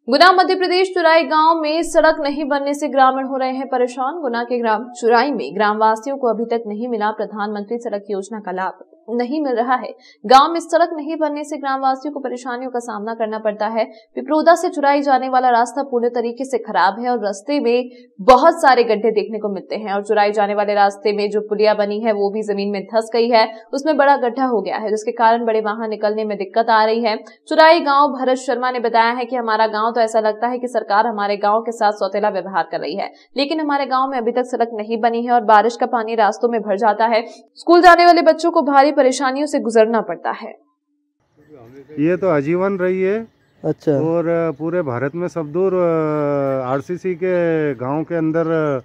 गुना मध्य प्रदेश चुराई गांव में सड़क नहीं बनने से ग्रामीण हो रहे हैं परेशान। गुना के ग्राम चुराई में ग्रामवासियों को अभी तक नहीं मिला प्रधानमंत्री सड़क योजना का लाभ नहीं मिल रहा है। गांव में सड़क नहीं बनने से ग्रामवासियों को परेशानियों का सामना करना पड़ता है। पिपरोदा से चुराई जाने वाला रास्ता पूर्ण तरीके से खराब है और रास्ते में बहुत सारे गड्ढे देखने को मिलते हैं और चुराई जाने वाले रास्ते में जो पुलिया बनी है वो भी जमीन में धंस गई है, उसमें बड़ा गड्ढा हो गया है जिसके कारण बड़े वाहन निकलने में दिक्कत आ रही है। चुराई गांव भरत शर्मा ने बताया है कि हमारा गांव तो ऐसा लगता है कि सरकार हमारे गांव के साथ सौतेला व्यवहार कर रही है, लेकिन हमारे गांव में अभी तक सड़क नहीं बनी है और बारिश का पानी रास्तों में भर जाता है। स्कूल जाने वाले बच्चों को भारी परेशानियों से गुजरना पड़ता है। ये तो आजीवन रही है। अच्छा। और पूरे भारत में सब दूर आरसीसी के गांव के अंदर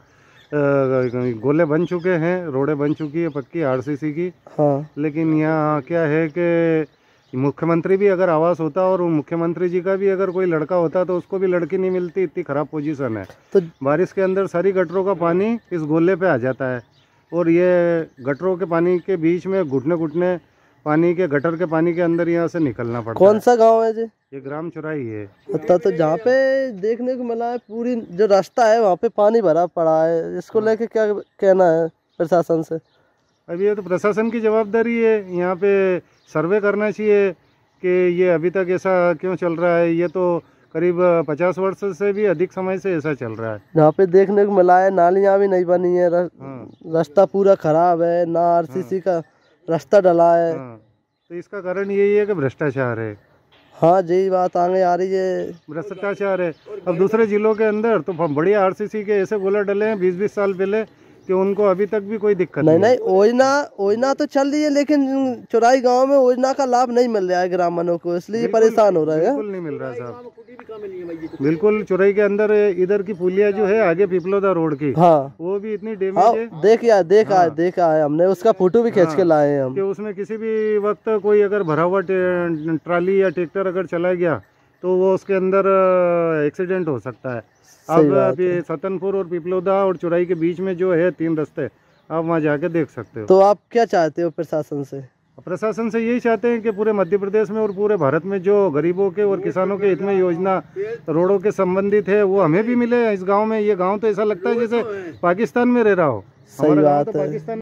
गोले बन चुके हैं, रोडें बन चुकी है पक्की आरसीसी की। हाँ। लेकिन यहाँ क्या है कि मुख्यमंत्री भी अगर आवास होता और मुख्यमंत्री जी का भी अगर कोई लड़का होता तो उसको भी लड़की नहीं मिलती, इतनी ख़राब पोजीशन है। तो बारिश के अंदर सारी गटरों का पानी इस गोले पे आ जाता है और ये गटरों के पानी के बीच में घुटने घुटने पानी के गटर के पानी के अंदर यहाँ से निकलना पड़ता है। कौन सा गांव है जी? ये ग्राम चुराई है। तो जहाँ पे देखने को मिला है पूरी जो रास्ता है वहाँ पे पानी भरा पड़ा है, इसको लेके क्या कहना है प्रशासन से? अब ये तो प्रशासन की जवाबदारी है, यहाँ पे सर्वे करना चाहिए कि ये अभी तक ऐसा क्यों चल रहा है। ये तो करीब 50 वर्ष से भी अधिक समय से ऐसा चल रहा है। यहाँ पे देखने को मिला है नालियाँ भी नहीं बनी है, रास्ता पूरा खराब है, ना आरसीसी का रास्ता डला है। तो इसका कारण यही है कि भ्रष्टाचार है। हाँ जी, बात आगे आ रही है, भ्रष्टाचार है। अब दूसरे जिलों के अंदर तो बढ़िया आरसीसी के ऐसे गोला डले हैं 20-20 साल पहले कि उनको अभी तक भी कोई दिक्कत नहीं। योजना तो चल रही है लेकिन चुराई गांव में योजना का लाभ नहीं मिल रहा है ग्रामीणों को, इसलिए परेशान हो रहे हैं। बिल्कुल नहीं मिल रहा है साहब, बिल्कुल। चुराई के अंदर इधर की पुलिया जो है आगे पिपलोदा रोड की, हाँ, वो भी इतनी डैमेज है। देखा है हमने, उसका फोटो भी खींच के लाए हैं हम कि उसमें किसी भी वक्त कोई अगर भरा हुआ ट्राली या ट्रैक्टर अगर चला गया तो वो उसके अंदर एक्सीडेंट हो सकता है। अब सतनपुर और पिपलोदा और चुराई के बीच में जो है 3 रास्ते, आप वहाँ जाके देख सकते हो। तो आप क्या चाहते हो प्रशासन से? प्रशासन से यही चाहते हैं कि पूरे मध्य प्रदेश में और पूरे भारत में जो गरीबों के और किसानों के हित में योजना रोडों के संबंधित है वो हमें भी मिले। इस गांव में, ये गांव तो ऐसा लगता है जैसे पाकिस्तान में रह रहा हो। सही बात है।